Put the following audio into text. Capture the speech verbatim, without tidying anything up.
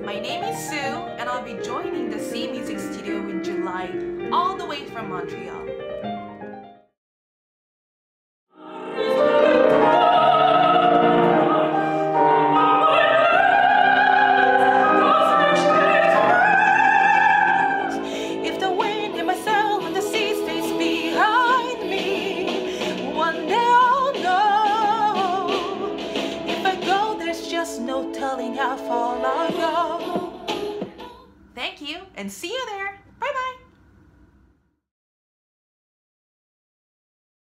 My name is Sue, and I'll be joining the Simusique studio in July, all the way from Montreal. If the wind in my sail and the sea stays behind me, one day I'll know. If I go, there's just no telling how far I'll go. Thank you, and see you there!